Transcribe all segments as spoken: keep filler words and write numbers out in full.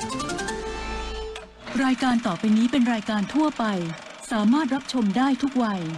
รายการต่อไปนี้เป็นรายการทั่วไปสามารถรับชมได้ทุกวัย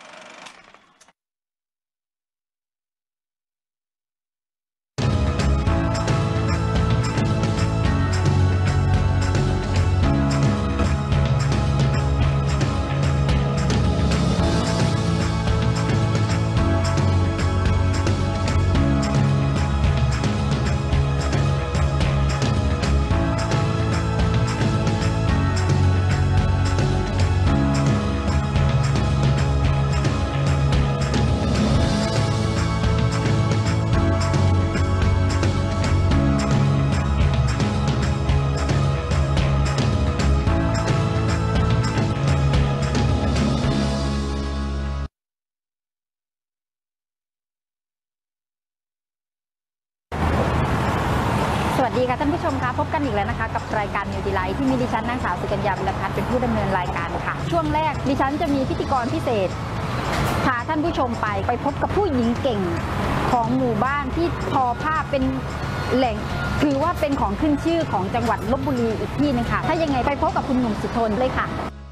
สวัสดีค่ะท่านผู้ชมคะพบกันอีกแล้วนะคะกับรายการนิวดีไลท์ที่มีดิฉันนางสาวสุกัญญา บุรพัฒน์เป็นผู้ดำเนินรายการค่ะช่วงแรกดิฉันจะมีพิธีกรพิเศษพาท่านผู้ชมไปไปพบกับผู้หญิงเก่งของหมู่บ้านที่ทอผ้าเป็นแหล่งถือว่าเป็นของขึ้นชื่อของจังหวัดลพบุรีอีกที่นึงค่ะถ้ายังไงไปพบกับคุณหนุ่มสุทนเลยค่ะ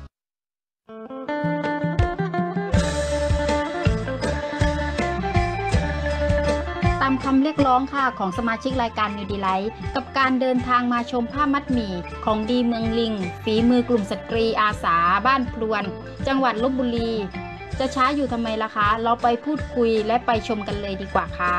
ตามคำเรียกร้องค่ะของสมาชิกรายการนิวดีไลท์กับการเดินทางมาชมผ้ามัดหมี่ของดีเมืองลิงฝีมือกลุ่มสตรีอาสาบ้านพลวนจังหวัดลพบุรีจะช้าอยู่ทำไมล่ะคะเราไปพูดคุยและไปชมกันเลยดีกว่าค่ะ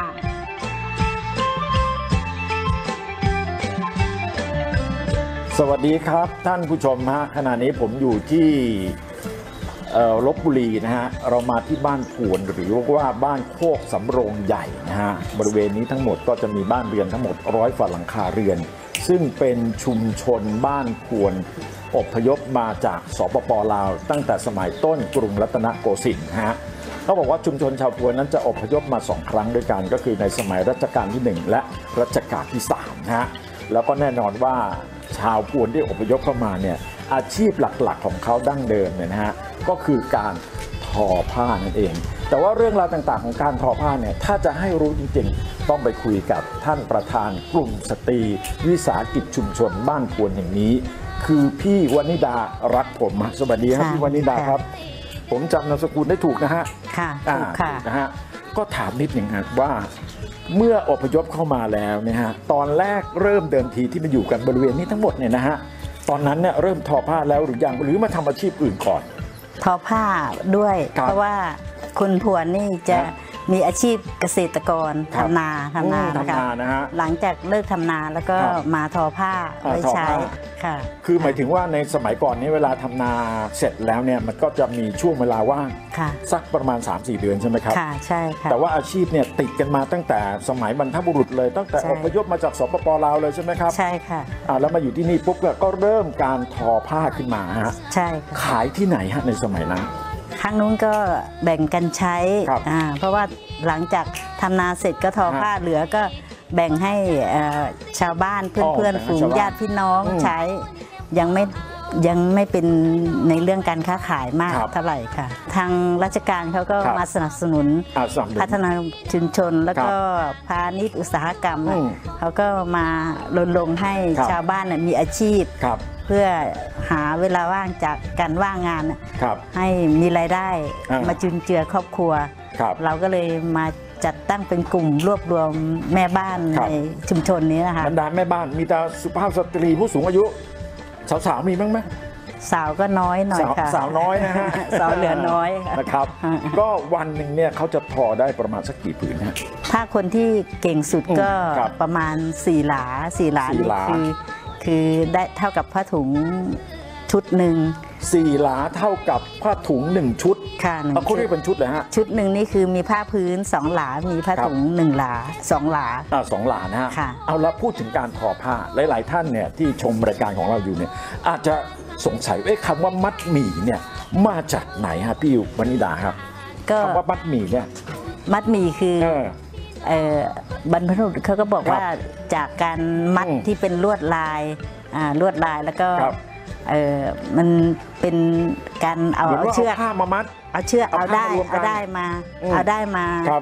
สวัสดีครับท่านผู้ชมฮะขณะนี้ผมอยู่ที่ลพบุรีนะฮะเรามาที่บ้านพวนหรือว่าบ้านโคกสำโรงใหญ่นะฮะบริเวณนี้ทั้งหมดก็จะมีบ้านเรือนทั้งหมดร้อยฝ่าหลังคาเรือนซึ่งเป็นชุมชนบ้านพวนอพยพมาจากสปป.ลาวตั้งแต่สมัยต้นกรุงรัตนโกสินทร์ฮะเขาบอกว่าชุมชนชาวพวนนั้นจะอพยพมาสองครั้งด้วยกันก็คือในสมัยรัชกาลที่หนึ่งและรัชกาลที่สามนะฮะแล้วก็แน่นอนว่าชาวพวนที่อพยพเข้ามาเนี่ยอาชีพหลักๆของเขาดั้งเดิมเนี่ยนะฮะก็คือการทอผ้านั่นเองแต่ว่าเรื่องราวต่างๆของการทอผ้าเนี่ยถ้าจะให้รู้จริงๆต้องไปคุยกับท่านประธานกลุ่มสตรีวิสาหกิจชุมชนบ้านพวนแห่งนี้คือพี่วนิดารักผมสวัสดีครับพี่วนิดาครับผมจำนามสกุลได้ถูกนะฮะค่ะถูกค่ะนะฮะก็ถามนิดหนึ่งครับว่าเมื่ออพยพเข้ามาแล้วเนี่ยฮะตอนแรกเริ่มเดิมทีที่มาอยู่กันบริเวณนี้ทั้งหมดเนี่ยนะฮะตอนนั้นเนี่ยเริ่มทอผ้าแล้วหรือยังหรือมาทำอาชีพอื่นก่อนทอผ้าด้วยเพราะว่าคุณพวนนี่จะมีอาชีพเกษตรกรทำนาทำนานะคะหลังจากเลิกทำนาแล้วก็มาทอผ้าไว้ใช้ค่ะคือหมายถึงว่าในสมัยก่อนนี้เวลาทำนาเสร็จแล้วเนี่ยมันก็จะมีช่วงเวลาว่างสักประมาณ สามสี่ เดือนใช่ไหมครับค่ะใช่ค่ะแต่ว่าอาชีพเนี่ยติดกันมาตั้งแต่สมัยบรรพบุรุษเลยตั้งแต่อพยพมาจากสปป.ลาวเลยใช่ไหมครับใช่ค่ะอ่าแล้วมาอยู่ที่นี่ปุ๊บก็เริ่มการทอผ้าขึ้นมาฮะใช่ขายที่ไหนฮะในสมัยนั้นครั้งนู้นก็แบ่งกันใช้อ่าเพราะว่าหลังจากทำนาเสร็จก็ทอผ้าเหลือก็แบ่งให้ชาวบ้านเพื่อนๆฝูงญาติพี่น้องใช้ยังไม่ยังไม่เป็นในเรื่องการค้าขายมากเท่าไหร่ค่ะทางราชการเขาก็มาสนับสนุนพัฒนาชุมชนแล้วก็พาณิชย์อุตสาหกรรมเขาก็มารณรงค์ให้ชาวบ้านมีอาชีพเพื่อหาเวลาว่างจากการว่างงานให้มีรายได้มาจุนเจือครอบครัวเราก็เลยมาจัดตั้งเป็นกลุ่มรวบรวมแม่บ้านในชุมชนนี้นะคะบรรดาแม่บ้านมีแต่สุภาพสตรีผู้สูงอายุสาวๆมีบ้างไหมสาวก็น้อยหน่อยค่ะสาวน้อยนะฮะสาวเหลือน้อยนะครับก็วันหนึ่งเนี่ยเขาจะทอได้ประมาณสักกี่ผืนฮะถ้าคนที่เก่งสุดก็ประมาณสี่หลาสี่หลานี่คือคือได้เท่ากับผ้าถุงชุดหนึ่งสี่หลาเท่ากับผ้าถุงหนึ่งชุดค่ะเขาเรียกเป็นชุดเลยฮะชุดหนึ่งนี่คือมีผ้าพื้นสองหลามีผ้าถุงหนึ่งหลาสองหลาอ่าสองหลานะฮะเอาละพูดถึงการทอผ้าหลายๆท่านเนี่ยที่ชมรายการของเราอยู่เนี่ยอาจจะสงสัยว่าคำว่ามัดหมี่เนี่ยมาจากไหนฮะพี่วนิดาครับคำว่ามัดหมี่เนี่ยมัดหมี่คือบรรพบุรุษเขาก็บอกว่าจากการมัดที่เป็นลวดลายลวดลายแล้วก็เออมันเป็นการเอาเอาเชือกผ้ามามัดเอาเชือกเอาได้เอาได้มาเอาได้มา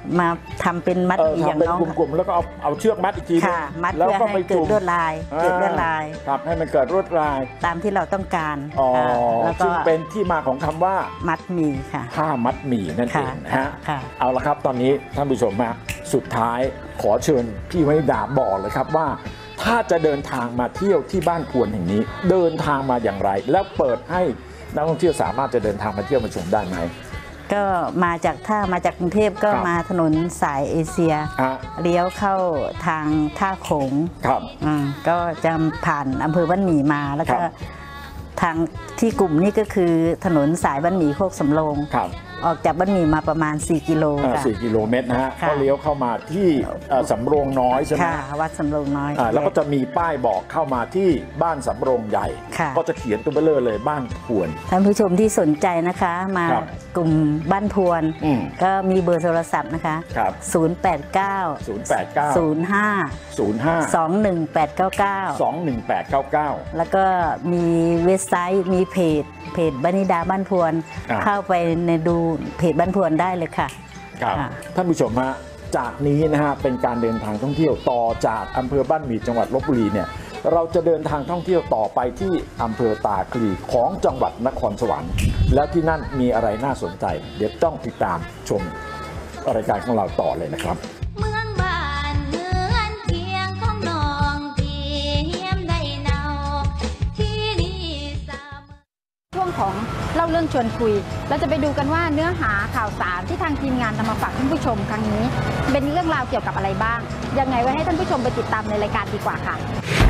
มาทำเป็นมัดเออหมี่อย่างทำเป็นน้องกลุ่มๆแล้วก็เอาเอาเชือกมัดอีกทีค่ะ มัดแล้วเพื่อก็ให้ไปเกิดจุ่มลวดลายเกิดลวดลายครับให้มันเกิดลวดลายตามที่เราต้องการอ๋อค่ะแล้วก็ซึ่งเป็นที่มาของคำว่ามัดหมี่ค่ะผ้ามัดหมี่นั่นเองนะฮะค่ะเอาละครับตอนนี้ท่านผู้ชมมาสุดท้ายขอเชิญพี่วนิดาบอกเลยครับว่า ถ้าจะเดินทางมาเที่ยวที่บ้านพวนแห่งนี้ เดินทางมาอย่างไร แล้วเปิดให้นักท่องเที่ยวสามารถจะเดินทางมาเที่ยวมาชมได้ไหมก็มาจากถ้ามาจากกรุงเทพก็ครับมาถนนสายเอเชียฮะเลี้ยวเข้าทางท่าโขงครับอืมก็จะผ่านอำเภอบ้านหมี่มาแล้วก็ครับทางที่กลุ่มนี้ก็คือถนนสายบ้านหมี่โคกสำโรงครับออกจากบ้านหมี่มาประมาณ สี่ กิโลอ่าค่ะสี่กิโลเมตรนะฮะค่ะก็เลี้ยวเข้ามาที่เอ่อสำโรงน้อยใช่ไหมค่ะวัดสำโรงน้อยอ่าแล้วก็จะมีป้ายบอกเข้ามาที่บ้านสำโรงใหญ่ค่ะก็จะเขียนตัวเบลอเลยบ้านพวนท่านผู้ชมที่สนใจนะคะมาครับกลุ่มบ้านพวนอืมก็มีเบอร์โทรศัพท์นะคะครับศูนย์ แปด เก้าศูนย์ แปด เก้าศูนย์ ห้าศูนย์ ห้าสอง หนึ่ง แปด เก้า เก้าสอง หนึ่ง แปด เก้า เก้าแล้วก็มีเว็บไซต์มีเพจเพจบ้านิดาบ้านพวนอ่าเข้าไปในดูเพจบ้านพวนได้เลยค่ะครับค่ะท่านผู้ชมฮะจากนี้นะฮะเป็นการเดินทางท่องเที่ยวต่อจากอำเภอบ้านหมี่จังหวัดลพบุรีเนี่ยเราจะเดินทางท่องเที่ยวต่อไปที่อำเภอตาคลีของจังหวัดนครสวรรค์ แล้วที่นั่นมีอะไรน่าสนใจ เดี๋ยวต้องติดตามชมรายการของเราต่อเลยนะครับเมืองบ้านเฮือนเคียงของน้องที่เฮียมได้เนาที่นี่สามช่วงของเล่าเรื่องชวนคุย เราจะไปดูกันว่าเนื้อหาข่าวสารที่ทางทีมงานนำมาฝากท่านผู้ชมครั้งนี้ เป็นเรื่องราวเกี่ยวกับอะไรบ้าง ยังไงไว้ให้ท่านผู้ชมไปติดตามในรายการดีกว่าค่ะ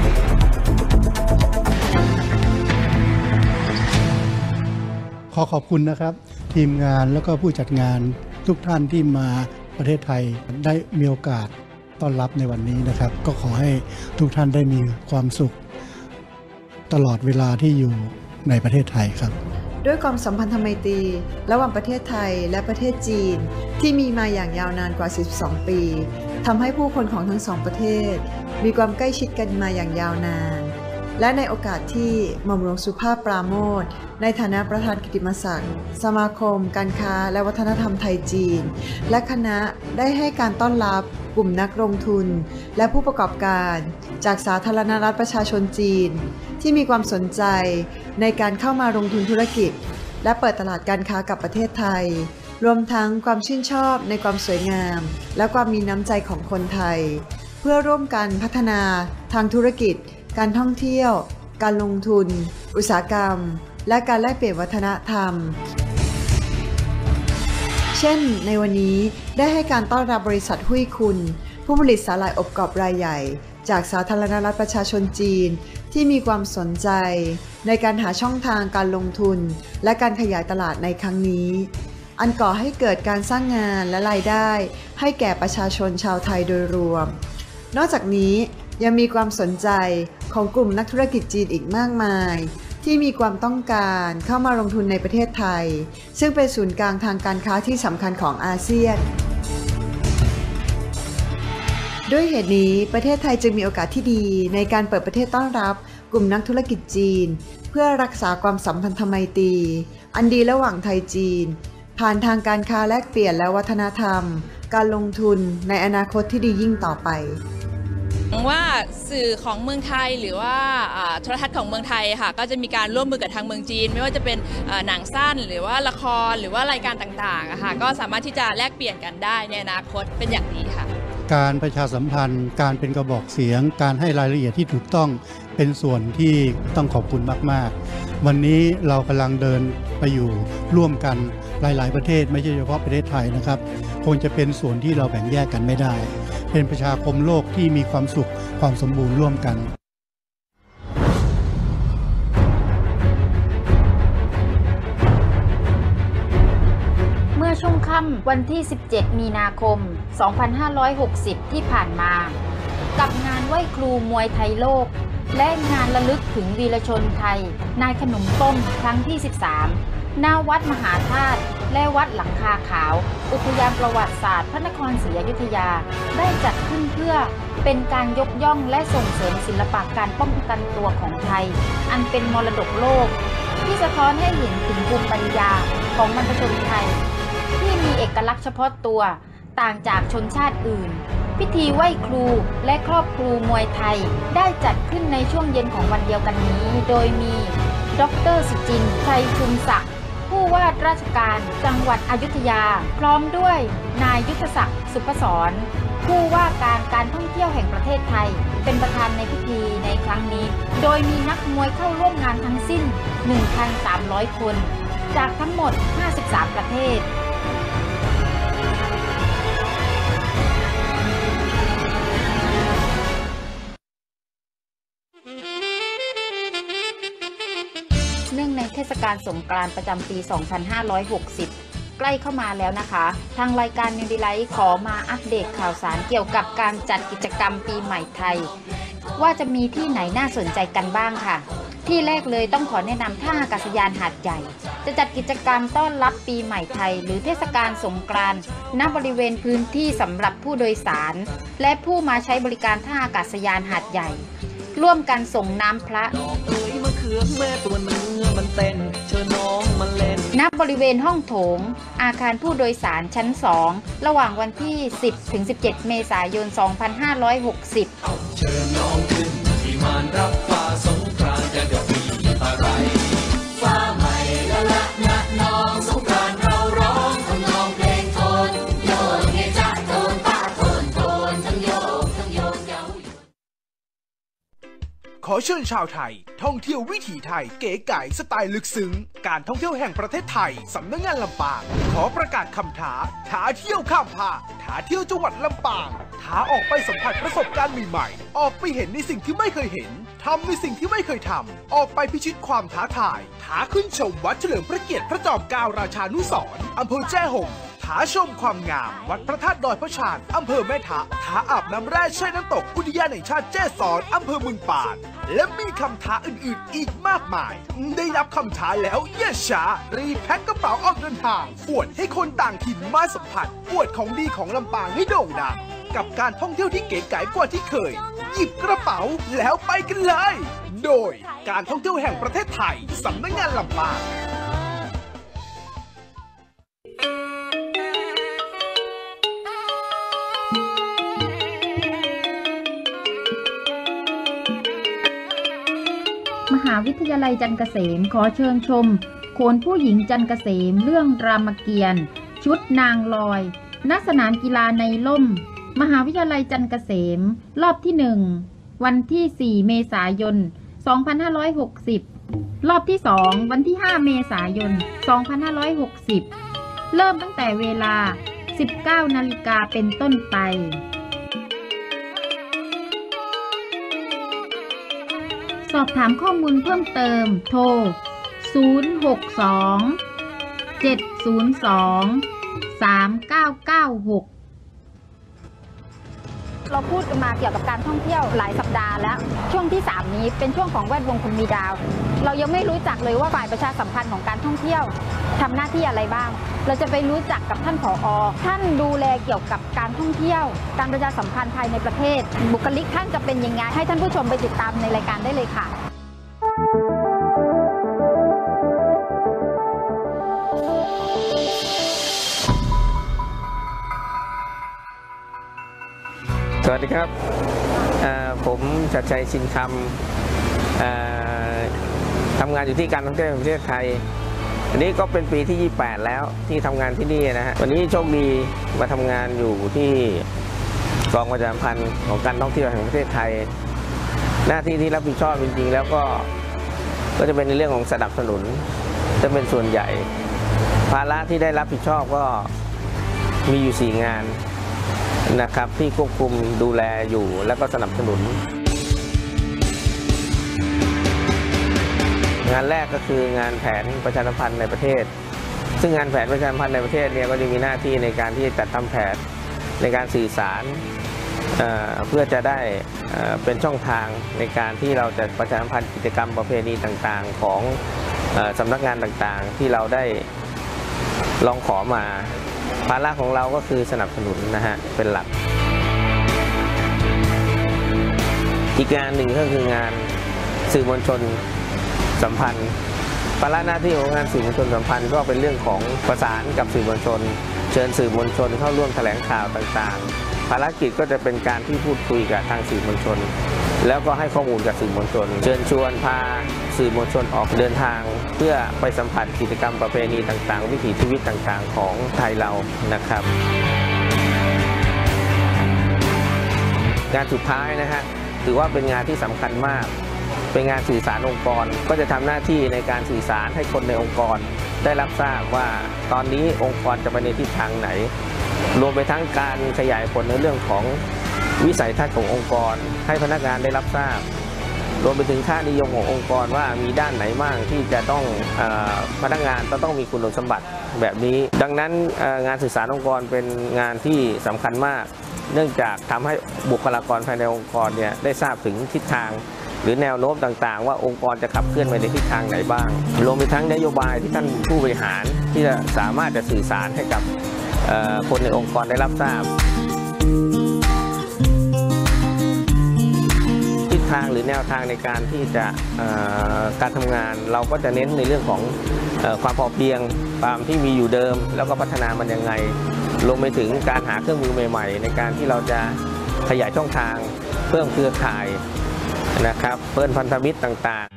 ขอขอบคุณนะครับ ทีมงานแล้วก็ผู้จัดงานทุกท่านที่มาประเทศไทยได้มีโอกาสต้อนรับในวันนี้นะครับ ก็ขอให้ทุกท่านได้มีความสุข ตลอดเวลาที่อยู่ในประเทศไทยครับด้วยความสัมพันธไมตรีระหว่างประเทศไทยและประเทศจีนที่มีมาอย่างยาวนานกว่าสิบสองปีทำให้ผู้คนของทั้งสองประเทศมีความใกล้ชิดกันมาอย่างยาวนานและในโอกาสที่หม่อมหลวงสุภาพปราโมชในฐานะประธานกิตติมศักดิ์สมาคม การค้าและวัฒนธรรมไทยจีนและคณะได้ให้การต้อนรับกลุ่มนักลงทุนและผู้ประกอบการจากสาธารณรัฐประชาชนจีนที่มีความสนใจในการเข้ามาลงทุนธุรกิจและเปิดตลาดการค้ากับประเทศไทยรวมทั้งความชื่นชอบในความสวยงามและความมีน้ำใจของคนไทยเพื่อร่วมกันพัฒนาทางธุรกิจการท่องเที่ยวการลงทุนอุตสาหกรรมและการแลกเปลี่ยนวัฒนธรรมเช่นในวันนี้ได้ให้การต้อนรับบริษัทหุ้ยคุณผู้ผลิตสาหร่ายอบกรอบรายใหญ่จากสาธารณรัฐประชาชนจีนที่มีความสนใจในการหาช่องทางการลงทุนและการขยายตลาดในครั้งนี้อันก่อให้เกิดการสร้างงานและรายได้ให้แก่ประชาชนชาวไทยโดยรวมนอกจากนี้ยังมีความสนใจของกลุ่มนักธุรกิจจีนอีกมากมายที่มีความต้องการเข้ามาลงทุนในประเทศไทยซึ่งเป็นศูนย์กลางทางการค้าที่สำคัญของอาเซียนด้วยเหตุนี้ประเทศไทยจึงมีโอกาสที่ดีในการเปิดประเทศต้อนรับกลุ่มนักธุรกิจจีนเพื่อรักษาความสัมพันธไมตรีอันดีระหว่างไทยจีนผ่านทางการค้าแลกเปลี่ยนและวัฒนธรรมการลงทุนในอนาคตที่ดียิ่งต่อไปว่าสื่อของเมืองไทยหรือว่าโทรทัศน์ของเมืองไทยค่ะก็จะมีการร่วมมือกับทางเมืองจีนไม่ว่าจะเป็นหนังสั้นหรือว่าละครหรือว่ารายการต่างๆค่ะก็สามารถที่จะแลกเปลี่ยนกันได้ในอนาคตเป็นอย่างดีค่ะการประชาสัมพันธ์การเป็นกระบอกเสียงการให้รายละเอียดที่ถูกต้องเป็นส่วนที่ต้องขอบคุณมากๆวันนี้เรากำลังเดินไปอยู่ร่วมกันหลายๆประเทศไม่ใช่เฉพาะประเทศไทยนะครับคงจะเป็นส่วนที่เราแบ่งแยกกันไม่ได้เป็นประชาคมโลกที่มีความสุขความสมบูรณ์ร่วมกันเมื่อช่วงค่ำวันที่ สิบเจ็ด มีนาคม สองพันห้าร้อยหกสิบ ที่ผ่านมา กับงานไหว้ครูมวยไทยโลกและงานระลึกถึงวีรชนไทยนายขนมต้มครั้งที่ สิบสาม หน้าวัดมหาธาตุและวัดหลังคาขาวอุทยานประวัติศาสตร์พระนครศรีอยุธยาได้จัดขึ้นเพื่อเป็นการยกย่องและส่งเสริมศิลปะการป้องกันตัวของไทยอันเป็นมรดกโลกที่สะท้อนให้เห็นถึงภูมิปัญญาของบรรพชนไทยที่มีเอกลักษณ์เฉพาะตัวต่างจากชนชาติอื่นพิธีไหว้ครูและครอบครูมวยไทยได้จัดขึ้นในช่วงเย็นของวันเดียวกันนี้โดยมีดร.สุจินต์ ชัยชุมศักดิ์ผู้ว่าราชการจังหวัดอยุธยาพร้อมด้วยนายยุทธศักดิ์สุพศรผู้ว่าการการท่องเที่ยวแห่งประเทศไทยเป็นประธานในพิธีในครั้งนี้โดยมีนักมวยเข้าร่วมงานทั้งสิ้น หนึ่งพันสามร้อย คนจากทั้งหมดห้าสิบสามประเทศเนื่องในเทศกาลสงกรานต์ประจำปี สองพันห้าร้อยหกสิบ ใกล้เข้ามาแล้วนะคะทางรายการ New Delight ขอมาอัปเดตข่าวสารเกี่ยวกับการจัดกิจกรรมปีใหม่ไทยว่าจะมีที่ไหนน่าสนใจกันบ้างค่ะที่แรกเลยต้องขอแนะนำท่าอากาศยานหาดใหญ่จะจัดกิจกรรมต้อนรับปีใหม่ไทยหรือเทศกาลสงกรานต์ณบริเวณพื้นที่สำหรับผู้โดยสารและผู้มาใช้บริการท่าอากาศยานหาดใหญ่ร่วมกันส่งน้ำพระณบริเวณห้องโถงอาคารผู้โดยสารชั้นสองระหว่างวันที่ สิบถึงสิบเจ็ด เมษายน สองพันห้าร้อยหกสิบเชิญน้องขึ้นที่มานรับฟ้าสงกรานต์จะมีอะไรฟ้าใหม่ละละนะน้องสงกรานต์เราร้องทำนองเพลงโทนโยนเฮจ้าโทนป้าโทนโทนทั้งโยกทั้งโยนเย้าขอเชิญชาวไทยท่องเที่ยววิถีไทยเก๋ไก๋สไตล์ลึกซึ้งการท่องเที่ยวแห่งประเทศไทยสำนักงานลำปางขอประกาศคำท้าท้าเที่ยวข้ามภาคท้าเที่ยวจังหวัดลำปางท้าออกไปสัมผัสประสบการณ์ใหม่ๆออกไปเห็นในสิ่งที่ไม่เคยเห็นทำในสิ่งที่ไม่เคยทำออกไปพิชิตความท้าทายท้าขึ้นชมวัดเฉลิมพระเกียรติพระจอมเกล้าราชานุสรณ์อำเภอแจ้ห่มท้าชมความงามวัดพระธาตุดอยพระชานอำเภอแม่ทะท้าอาบน้ำแร่แช่น้ำตกอุทยานแห่งชาติแจ้ซ้อนอำเภอเมืองปานและมีคำท้าอื่นๆอีกมากมายได้รับคำท้าแล้วอย่าช้ารีบแพ็คกระเป๋าออกเดินทางอวดให้คนต่างถิ่นมาสัมผัสอวดของดีของลำปางให้โด่งดังกับการท่องเที่ยวที่เก๋ไก๋กว่าที่เคยหยิบกระเป๋าแล้วไปกันเลยโดยการท่องเที่ยวแห่งประเทศไทยสำนักงานลำปางมหาวิทยาลัยจันทร์เกษมขอเชิญชมโขนผู้หญิงจันทร์เกษมเรื่องรามเกียรติ์ชุดนางลอยณสนามกีฬาในล่มมหาวิทยาลัยจันทร์เกษมรอบที่หนึ่งวันที่สี่เมษายนสองพันห้าร้อยหกสิบรอบที่สองวันที่ห้าเมษายนสองพันห้าร้อยหกสิบเริ่มตั้งแต่เวลา สิบเก้านาฬิกาเป็นต้นไปสอบถามข้อมูลเพิ่มเติมโทรศูนย์ หก สอง เจ็ด ศูนย์ สอง สาม เก้า เก้า หกเราพูดกันมาเกี่ยวกับการท่องเที่ยวหลายสัปดาห์แล้วช่วงที่สามนี้เป็นช่วงของแวดวงคนมีดาวเรายังไม่รู้จักเลยว่าฝ่ายประชาสัมพันธ์ของการท่องเที่ยวทำหน้าที่อะไรบ้างเราจะไปรู้จักกับท่านผอ.ท่านดูแลเกี่ยวกับการท่องเที่ยวการประชาสัมพันธ์ภายในประเทศบุคลิกท่านจะเป็นยังไงให้ท่านผู้ชมไปติดตามในรายการได้เลยค่ะสวัสดีครับผมชัดชัยชินคำทำงานอยู่ที่การท่องเที่ยวแห่งประเทศไทยอันนี้ก็เป็นปีที่ยี่สิบแปดแล้วที่ทำงานที่นี่นะฮะวันนี้โชคดีมาทำงานอยู่ที่กองประชาสัมพันธ์ของการท่องเที่ยวแห่งประเทศไทยหน้าที่ที่รับผิดชอบจริงๆแล้วก็ก็จะเป็นในเรื่องของสนับสนุนจะเป็นส่วนใหญ่ภาระที่ได้รับผิดชอบก็มีอยู่สี่งานนะครับที่ควบคุมดูแลอยู่แล้วก็สนับสนุนงานแรกก็คืองานแผนประชาสัมพันธ์ในประเทศซึ่งงานแผนประชาสัมพันธ์ในประเทศเนี่ยก็จะมีหน้าที่ในการที่จะจัดทำแผนในการสื่อสารเอ่อเพื่อจะได้เอ่อเป็นช่องทางในการที่เราจะประชาสัมพันธ์กิจกรรมประเพณีต่างๆของเอ่อสำนักงานต่างๆที่เราได้ลองขอมาภาระของเราก็คือสนับสนุนนะฮะเป็นหลักอีกงานหนึ่งก็คืองานสื่อมวลชนสัมพันธ์ภาระหน้าที่ของงานสื่อมวลชนสัมพันธ์ก็เป็นเรื่องของประสานกับสื่อมวลชนเชิญสื่อมวลชนเข้าร่วมแถลงข่าวต่างๆภารกิจก็จะเป็นการที่พูดคุยกับทางสื่อมวลชนแล้วก็ให้ข้อมูลกับสื่อมวลชนเชิญชวนพาสื่อมวลชนออกเดินทางเพื่อไปสัมผัสกิจกรรมประเพณีต่างๆวิถีชีวิตต่างๆของไทยเรานะครับงานสุดท้ายนะฮะถือว่าเป็นงานที่สำคัญมากเป็นงานสื่อสารองค์กรก็จะทำหน้าที่ในการสื่อสารให้คนในองค์กรได้รับทราบว่าตอนนี้องค์กรจะไปในทิศทางไหนรวมไปทั้งการขยายผลในเรื่องของวิสัยทัศน์ขององค์กรให้พนักงานได้รับทราบรวมไปถึงค่านิยมขององค์กรว่ามีด้านไหนบ้างที่จะต้องเอ่อพนักงานต้องต้องมีคุณสมบัติแบบนี้ดังนั้นงานสื่อสารองค์กรเป็นงานที่สำคัญมากเนื่องจากทำให้บุคลากรภายในองค์กรเนี่ยได้ทราบถึงทิศทางหรือแนวโน้มต่างๆว่าองค์กรจะขับเคลื่อนไปในทิศทางไหนบ้างรวมไปทั้งนโยบายที่ท่านผู้บริหารที่จะสามารถจะสื่อสารให้กับคนในองค์กรได้รับทราบทิศทางหรือแนวทางในการที่จะการทำงานเราก็จะเน้นในเรื่องของความพอเพียงความที่มีอยู่เดิมแล้วก็พัฒนามันยังไงรวมไปถึงการหาเครื่องมือใหม่ๆในการที่เราจะขยายช่องทางเพิ่มเครือข่ายนะครับเพิ่มพันธมิตรต่าง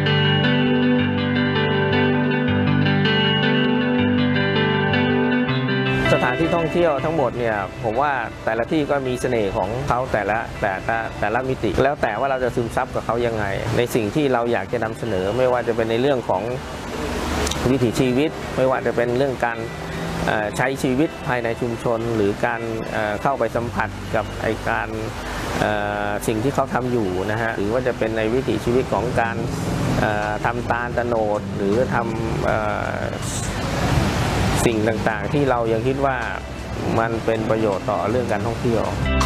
ๆสถานที่ท่องเที่ยวทั้งหมดเนี่ยผมว่าแต่ละที่ก็มีเสน่ห์ของเขาแต่ละแต่ละแต่ละมิติแล้วแต่ว่าเราจะซึมซับกับเขายังไงในสิ่งที่เราอยากจะนำเสนอไม่ว่าจะเป็นในเรื่องของวิถีชีวิตไม่ว่าจะเป็นเรื่องการใช้ชีวิตภายในชุมชนหรือการเข้าไปสัมผัสกับไอการสิ่งที่เขาทำอยู่นะฮะหรือว่าจะเป็นในวิถีชีวิตของการทำตาลตะโนดหรือทำสิ่งต่างๆที่เรายังคิดว่ามันเป็นประโยชน์ต่อเรื่องการท่องเที่ยว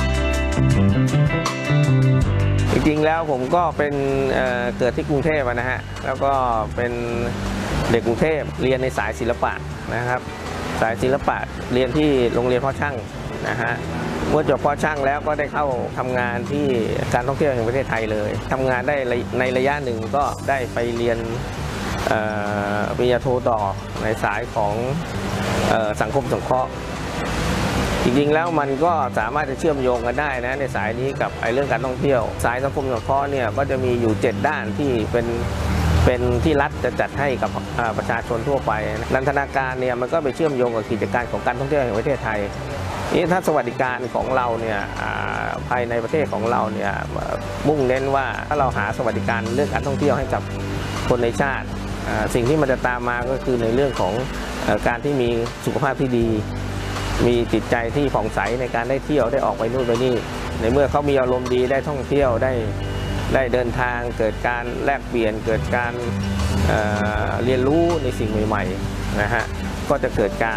จริงๆแล้วผมก็เป็นเกิดที่กรุงเทพนะฮะแล้วก็เป็นเด็กกรุงเทพเรียนในสายศิลปะนะครับสายศิลปะเรียนที่โรงเรียนพ่อช่างนะฮะเมื่อจบพ่อช่างแล้วก็ได้เข้าทำงานที่การท่องเที่ยวแห่งประเทศไทยเลยทำงานได้ในระยะหนึ่งก็ได้ไปเรียนปริญญาโทต่อในสายของสังคมสงเคราะห์จริงๆแล้วมันก็สามารถจะเชื่อมโยงกันได้นะในสายนี้กับไอ้เรื่องการท่องเที่ยวสายสังคมสงเคราะห์เนี่ยก็จะมีอยู่เจ็ดด้านที่เป็นเป็นที่รัฐจะจัดให้กับประชาชนทั่วไปนันทนาการเนี่ยมันก็ไปเชื่อมโยงกับกิจการของการท่องเที่ยวแห่งประเทศไทยนี่ถ้าสวัสดิการของเราเนี่ยภายในประเทศของเราเนี่ยมุ่งเน้นว่าถ้าเราหาสวัสดิการเรื่องการท่องเที่ยวให้กับคนในชาติสิ่งที่มันจะตามมาก็คือในเรื่องของการที่มีสุขภาพที่ดีมีจิตใจที่ผ่องใสในการได้เที่ยวได้ออกไปนู่นไปนี่ในเมื่อเขามีอารมณ์ดีได้ท่องเที่ยวได้ได้เดินทางเกิดการแลกเปลี่ยนเกิดการเอ่อเรียนรู้ในสิ่งใหม่ๆนะฮะก็จะเกิดการ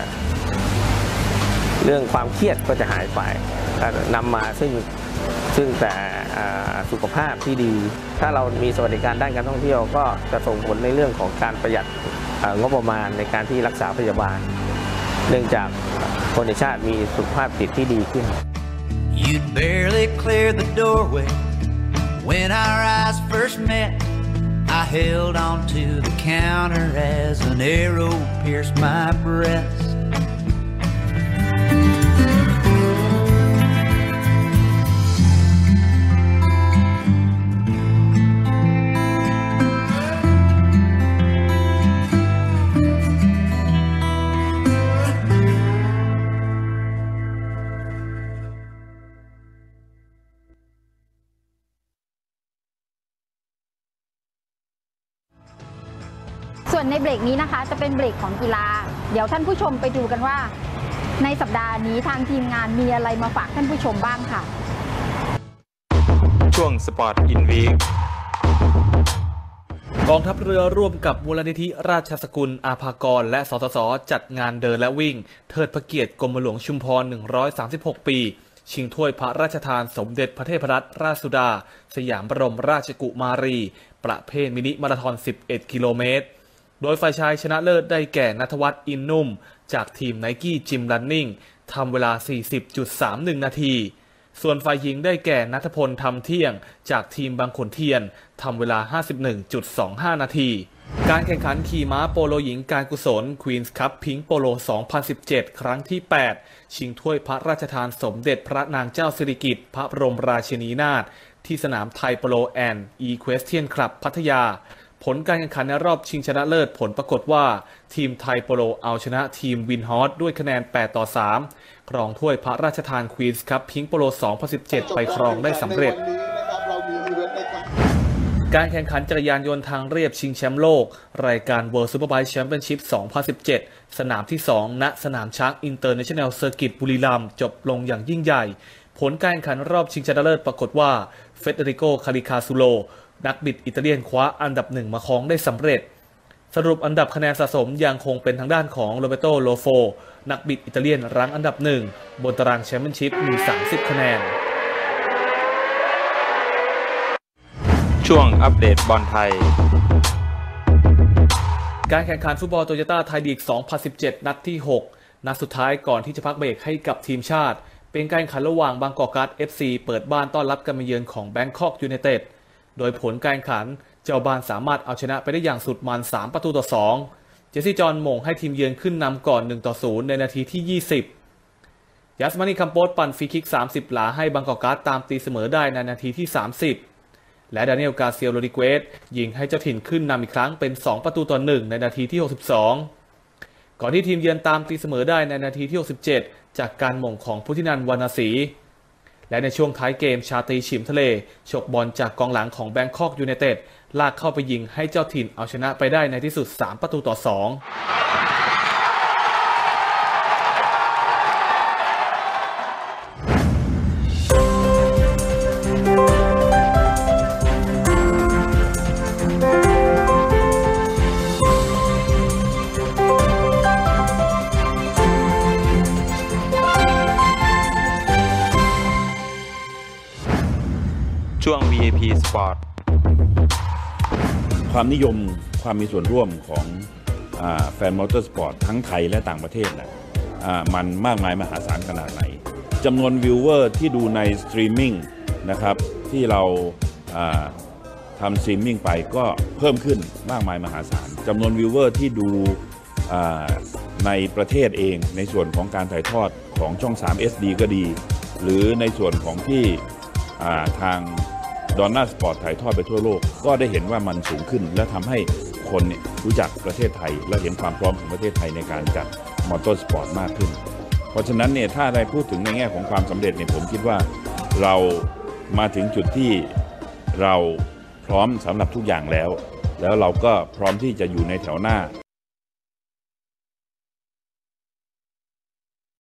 เรื่องความเครียดก็จะหายไปนำมาซึ่งซึ่งแต่สุขภาพที่ดีถ้าเรามีสวัสดิการด้านการท่องเที่ยวก็จะส่งผลในเรื่องของการประหยัดงบประมาณในการที่รักษาพยาบาลเนื่องจากคนในชาติมีสุขภาพจิตที่ดีขึ้น You'd barely clear the doorway when our eyes first met. I held onto the counter as an arrow pierced my breast. ส่วนในเบรกนี้นะคะจะเป็นเบรกของกีฬาเดี๋ยวท่านผู้ชมไปดูกันว่าในสัปดาห์นี้ทางทีมงานมีอะไรมาฝากท่านผู้ชมบ้างค่ะช่วงสปอร์ตอินวีคกองทัพเรือร่วมกับมูลนิธิราชสกุลอาภากรและสสสจัดงานเดินและวิ่งเทิดพระเกียรติกรมหลวงชุมพรหนึ่งร้อยสามสิบหกปีชิงถ้วยพระราชทานสมเด็จพระเทพรัตนราชสุดาสยามบรมราชกุมารีประเภทมินิมาราธอนสิบเอ็ดกิโลเมตรโดยฝ่ายชายชนะเลิศได้แก่ณัฐวัฒน์อินนุ่มจากทีม Nike Gym Running ทำเวลา สี่สิบจุดสามหนึ่ง นาทีส่วนฝ่ายหญิงได้แก่ณัฐพลทำเที่ยงจากทีมบางขุนเทียนทำเวลา ห้าสิบเอ็ดจุดสองห้า นาทีการแข่งขันขี่ม้าโปโลหญิงการกุศล Queen's Cup Pink Polo สองพันสิบเจ็ด ครั้งที่ แปด ชิงถ้วยพระราชทานสมเด็จพระนางเจ้าสิริกิติ์พระบรมราชินีนาถที่สนามไทยโปโลแอนด์อีควสเทียนคลับพัทยาผลการแข่งขันในรอบชิงชนะเลิศผลปรากฏว่าทีมไทยโปโลเอาชนะทีมวินฮอสด้วยคะแนนแปดต่อสามครองถ้วยพระราชทาน Queen's Cup Pink Polo สองพันสิบเจ็ด ไปครองได้สำเร็จการแข่งขันจักรยานยนต์ทางเรียบชิงแชมป์โลกรายการ World Superbike Championship สองพันสิบเจ็ด สนามที่ สอง ณ สนามช้าง International Circuit บุรีรัมย์จบลงอย่างยิ่งใหญ่ผลการแข่งขันรอบชิงชนะเลิศปรากฏว่าเฟเดริโก คาริคาซูโลนักบิดอิตาเลียนคว้าอันดับหนึ่งมาครองได้สำเร็จสรุปอันดับคะแนนสะสมยังคงเป็นทางด้านของโรเบโต โลโฟนักบิดอิตาเลียนรั้งอันดับหนึ่งบนตารางแชมเปี้ยนชิพมีสามสิบคะแนนช่วงอัปเดตบอลไทยการแข่งขันฟุตบอลโตโยต้าไทยลีก สองพันสิบเจ็ด นัดที่ หก นัดสุดท้ายก่อนที่จะพักเบรกให้กับทีมชาติเป็นการแข่งขันระหว่างบางกอกการ์ด เอฟ ซี เปิดบ้านต้อนรับการมาเยือนของแบงคอกยูไนเต็ดโดยผลการแข่งขันเจ้าบ้านสามารถเอาชนะไปได้อย่างสุดมันสามประตูต่อสองเจสซี่จอห์นหม่งให้ทีมเยือนขึ้นนำก่อนหนึ่งต่อศูนย์ในนาทีที่ยี่สิบยัสมานีคัมโปสปั่นฟรีคิกสามสิบหลาให้บางกอกการ์ดตามตีเสมอได้ในนาทีที่สามสิบและดานิเอล กาเซียโรดิเกสยิงให้เจ้าถิ่นขึ้นนำอีกครั้งเป็นสองประตูต่อหนึ่งในนาทีที่หกสิบสองก่อนที่ทีมเยือนตามตีเสมอได้ในนาทีที่หกสิบเจ็ดจากการหม่งของพุทธินันท์ วรรณศรีและในช่วงท้ายเกมชาตรี ฉิมทะเลฉกบอลจากกองหลังของแบงคอกยูไนเต็ดลากเข้าไปยิงให้เจ้าถิ่นเอาชนะไปได้ในที่สุดสามประตูต่อสองช่วง วี ไอ พี Sport ความนิยมความมีส่วนร่วมของอ่าแฟนมอเตอร์สปอร์ตทั้งไทยและต่างประเทศนะอ่ามันมากมายมหาศาลขนาดไหนจำนวนวิวเวอร์ที่ดูในสตรีมมิ่งนะครับที่เราอ่าทำสตรีมมิ่งไปก็เพิ่มขึ้นมากมายมหาศาลจำนวนวิวเวอร์ที่ดูอ่าในประเทศเองในส่วนของการถ่ายทอดของช่อง สาม เอส ดี ก็ดีหรือในส่วนของที่อ่าทางดอนน่าสปอร์ตถ่ายทอดไปทั่วโลกก็ได้เห็นว่ามันสูงขึ้นและทำให้คนรู้จักประเทศไทยและเห็นความพร้อมของประเทศไทยในการจัดมอเตอร์สปอร์ตมากขึ้นเพราะฉะนั้นเนี่ยถ้าได้พูดถึงในแง่ของความสำเร็จเนี่ยผมคิดว่าเรามาถึงจุดที่เราพร้อมสำหรับทุกอย่างแล้วแล้วเราก็พร้อมที่จะอยู่ในแถวหน้า